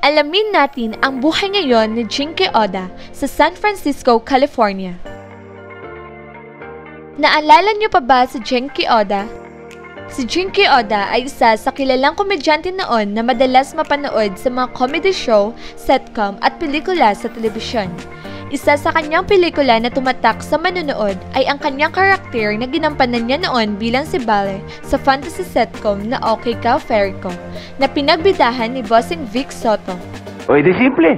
Alamin natin ang buhay ngayon ni JINKY ODA sa San Francisco, California. Naalala niyo pa ba si JINKY ODA? Si JINKY ODA ay isa sa kilalang komedyante noon na madalas mapanood sa mga comedy show, sitcom at pelikula sa telebisyon. Isa sa kanyang pelikula na tumatak sa manonood ay ang kanyang karakter na ginampanan niya noon bilang si Bale sa fantasy sitcom na Okay Ka Fairy Ko, na pinagbidahan ni Bossing Vic Soto. O edi simple.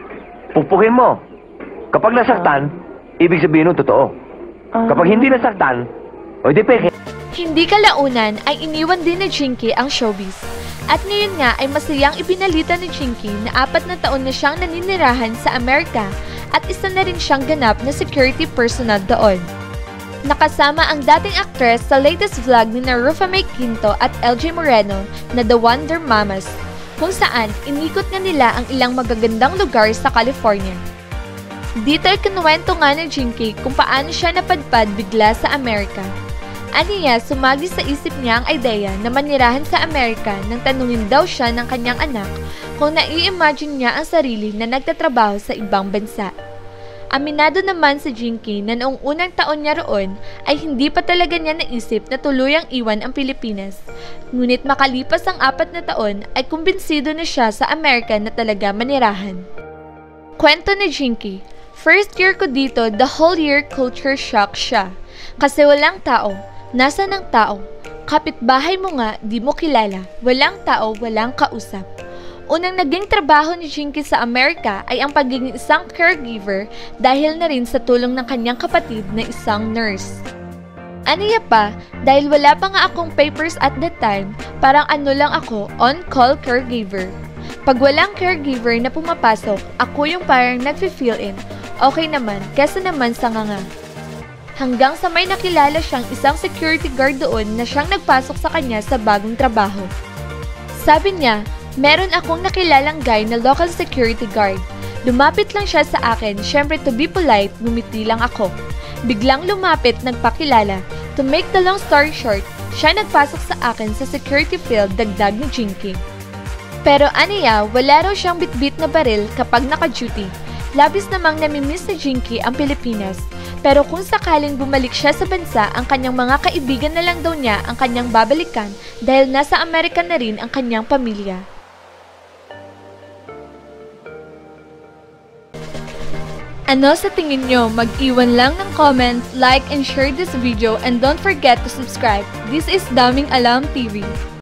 Pupukin mo. Kapag nasaktan, ibig sabihin nun totoo. Kapag hindi nasaktan, o edi peke. Hindi kalaunan ay iniwan din ni JINKY ang showbiz. At ngayon nga ay masayang ibinalita ni JINKY na 4 na taon na siyang naninirahan sa Amerika at isa na rin siyang ganap na security personnel doon. Nakasama ang dating actress sa latest vlog ni Rufa May Quinto at LJ Moreno na The Wonder Mamas, kung saan inikot nga nila ang ilang magagandang lugar sa California. Dito ay kinuwento nga ni JINKY kung paano siya napadpad bigla sa Amerika. Aniya, sumagi sa isip niya ang ideya na manirahan sa Amerika nang tanungin daw siya ng kanyang anak kung nai-imagine niya ang sarili na nagtatrabaho sa ibang bansa. Aminado naman si JINKY na noong unang taon niya roon ay hindi pa talaga niya naisip na tuluyang iwan ang Pilipinas. Ngunit makalipas ang 4 na taon ay kumbinsido na siya sa Amerika na talaga manirahan. Kwento ni JINKY, first year ko dito, the whole year culture shock siya. Kasi walang tao. Nasaan ang tao? Kapitbahay mo nga, di mo kilala. Walang tao, walang kausap. Unang naging trabaho ni JINKY sa Amerika ay ang pagiging isang caregiver dahil na rin sa tulong ng kanyang kapatid na isang nurse. Aniya pa, dahil wala pa nga akong papers at that time, parang ano lang ako, on-call caregiver. Pag walang caregiver na pumapasok, ako yung parang nag-fill in. Okay naman, kesa naman sa nga. Hanggang sa may nakilala siyang isang security guard doon na siyang nagpasok sa kanya sa bagong trabaho. Sabi niya, meron akong nakilalang guy na local security guard. Lumapit lang siya sa akin, syempre to be polite, ngumiti lang ako. Biglang lumapit, nagpakilala. To make the long story short, siya nagpasok sa akin sa security field, dagdag ni JINKY. Pero aniya, wala raw siyang bitbit na baril kapag naka-duty. Labis namang namimiss ni JINKY ang Pilipinas. Pero kung sakaling bumalik siya sa bansa, ang kanyang mga kaibigan na lang daw niya ang kanyang babalikan dahil nasa Amerika na rin ang kanyang pamilya. Ano sa tingin nyo? Mag-iwan lang ng comment, like and share this video, and don't forget to subscribe. This is Daming Alam TV.